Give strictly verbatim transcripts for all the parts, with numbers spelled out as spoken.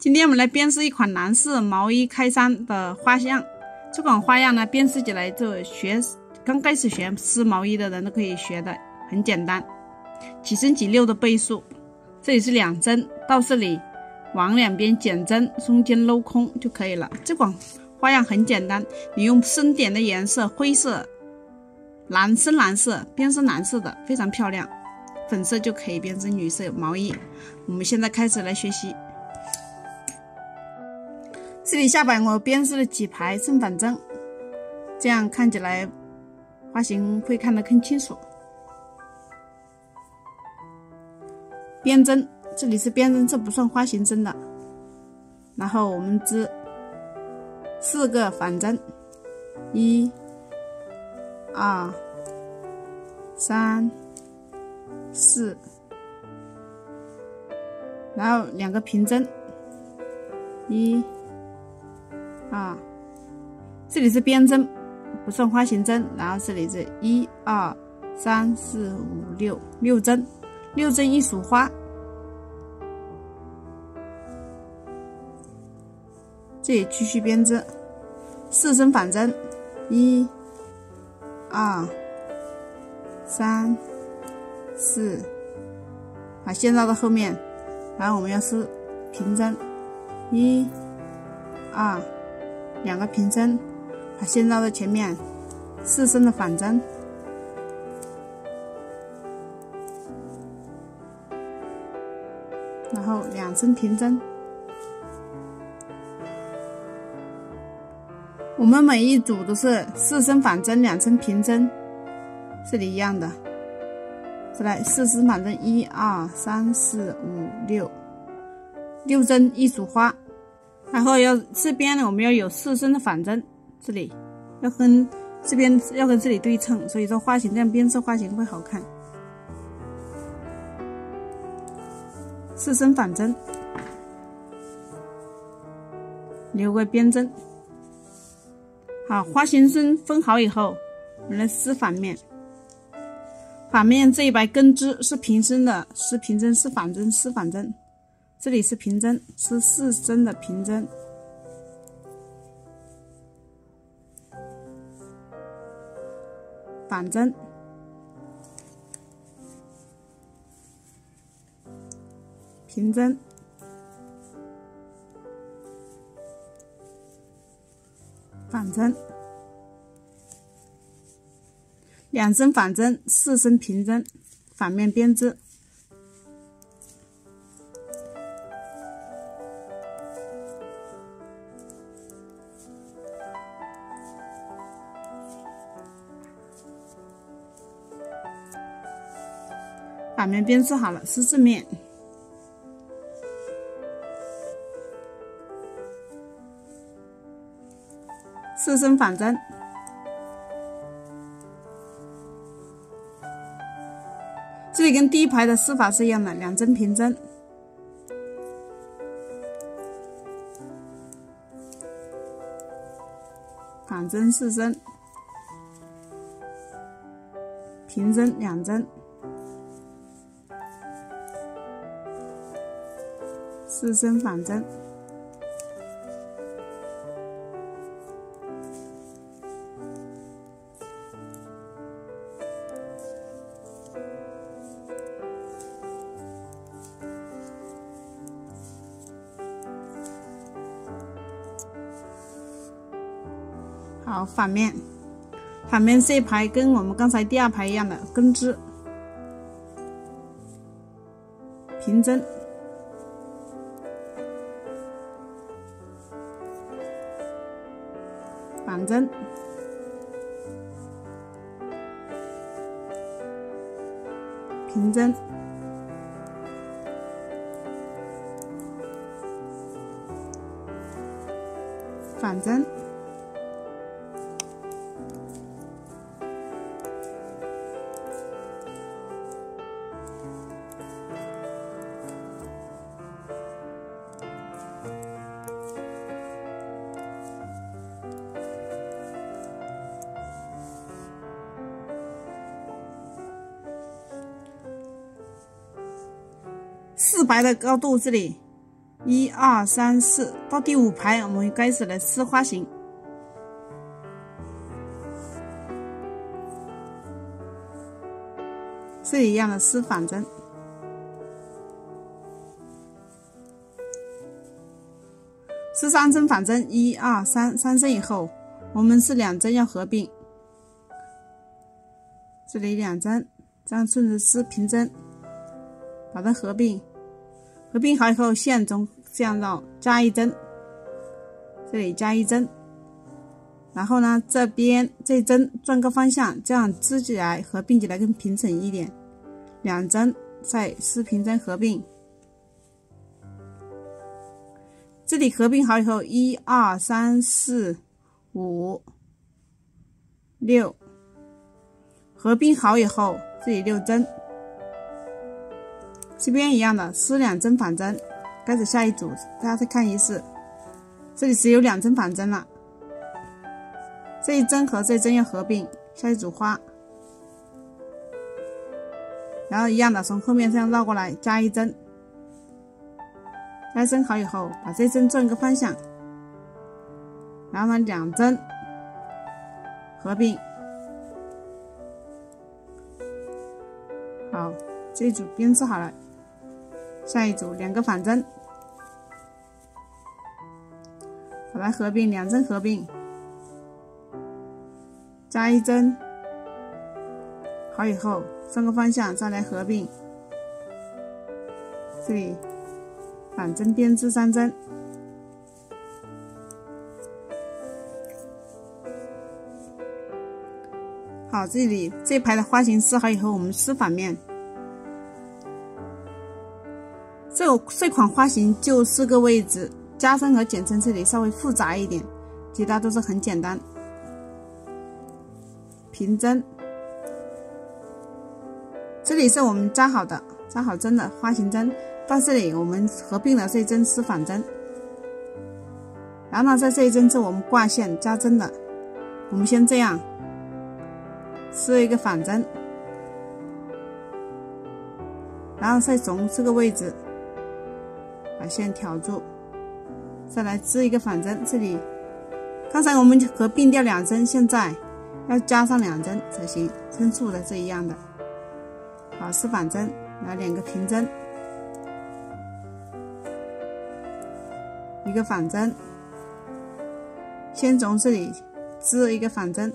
今天我们来编织一款男士毛衣开衫的花样。这款花样呢，编织起来就学刚开始学织毛衣的人都可以学的，很简单，几针几六的倍数。这里是两针，到这里往两边减针，中间镂空就可以了。这款花样很简单，你用深点的颜色，灰色、蓝深蓝色编织蓝色的非常漂亮，粉色就可以编织女士毛衣。我们现在开始来学习。这里下摆我编织了几排正反针，这样看起来花型会看得更清楚。编针，这里是编针，这不算花型针的。然后我们织四个反针，一、二、三、四，然后两个平针，一、二，这里是编针，不算花型针。然后这里是一、二、三、四、五、六，六针，六针一束花。这里继续编织四针反针，一、二、三、四，把线绕到后面，然后我们要丝平针，一、二，两个平针，把线绕到前面，四针的反针，然后两针平针。我们每一组都是四针反针，两针平针，这里一样的。再来四针反针，一、二、三、四、五、六，六针一束花。然后要这边呢，我们要有四针的反针，这里要跟这边要跟这里对称，所以说花型这样编织花型会好看。四针反针，留个边针。好，花型针分好以后，我们来丝反面。反面这一排跟织是平针的，丝平针，丝反针，丝反针。这里是平针，是四针的平针，反针，平针，反针，两针反针，四针平针，反面编织。反面编织好了，是正面。四针反针，这里跟第一排的丝法是一样的，两针平针，反针四针，平针两针，四针反针，好，反面，反面这一排跟我们刚才第二排一样的跟织，平针，反针，平针，反针，四排的高度这里一二三四，到第五排我们开始来撕花型。这里一样的撕反针，撕三针反针，一二三，三针以后，我们是两针要合并，这里两针，这样顺着撕平针，把它合并，合并好以后，线中这样绕加一针，这里加一针，然后呢，这边这一针转个方向，这样织起来合并起来更平整一点。两针再撕平针合并，这里合并好以后，一二三四五六，合并好以后，这里六针，这边一样的撕两针反针，开始下一组，大家再看一次，这里是有两针反针了，这一针和这一针要合并，下一组花。然后一样的从后面这样绕过来加一针，加一针好以后，把这针转个方向，然后呢两针合并，好，这一组编织好了，下一组两个反针，把它合并，两针合并，加一针，好以后转个方向再来合并，这里反针编织三针，好，这里这一排的花型织好以后，我们撕反面。这这款花型就四个位置，加深和减深这里稍微复杂一点，其他都是很简单。平针。这里是我们扎好的扎好针的花型针，到这里我们合并了这一针丝反针，然后呢在这一针是我们挂线加针的，我们先这样撕一个反针，然后再从这个位置把线挑住，再来织一个反针。这里刚才我们合并掉两针，现在要加上两针才行，针数的是一样的。好，丝反针，然后两个平针，一个反针，先从这里织一个反针，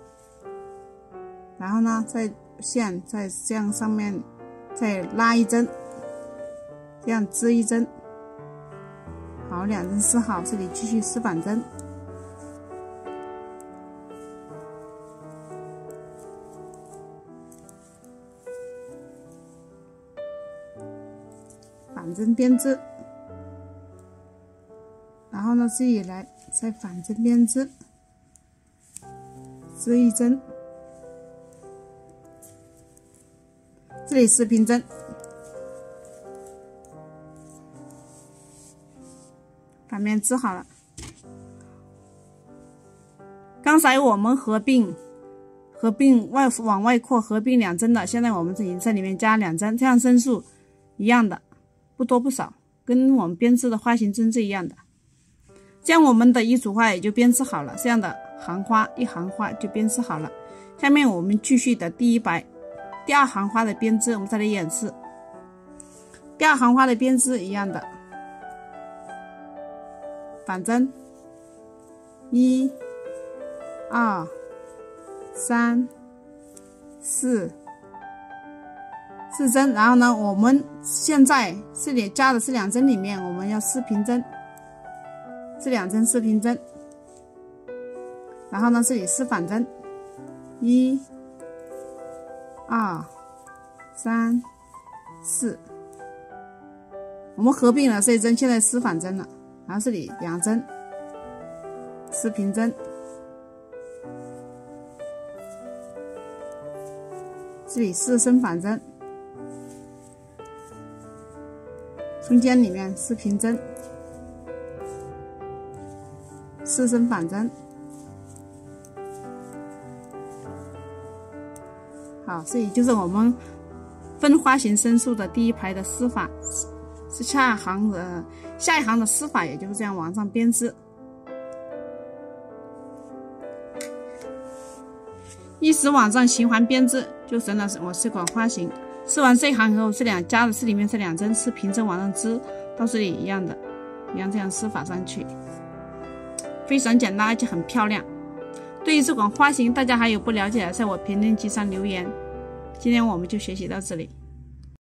然后呢再线再这样上面再拉一针，这样织一针。好，两针丝好，这里继续丝反针，反针编织，然后呢自己来再反针编织，织一针，这里是平针，反面织好了。刚才我们合并合并外往外扩合并两针的，现在我们已经在里面加两针，这样针数一样的，不多不少，跟我们编织的花型针是一样的。这样我们的一组花也就编织好了，这样的行花一行花就编织好了。下面我们继续的第一排第二行花的编织，我们再来演示。第二行花的编织一样的，反针，一、二、三、四，四针。然后呢，我们现在这里加的是两针里面，我们要丝平针，这两针丝平针。然后呢，这里丝反针，一、二、三、四。我们合并了这一针，现在丝反针了。然后这里两针丝平针，这里四针反针，中间里面丝平针，四针反针。好，这里就是我们分花型针数的第一排的丝法这下行的下一行的丝法也就是这样往上编织。一直往上循环编织，就成了我这款花型。织完这一行以后，这两加的这里面这两针是平针往上织，到这里一样的，一样这样织法上去，非常简单而且很漂亮。对于这款花型，大家还有不了解的，在我评论区上留言。今天我们就学习到这里。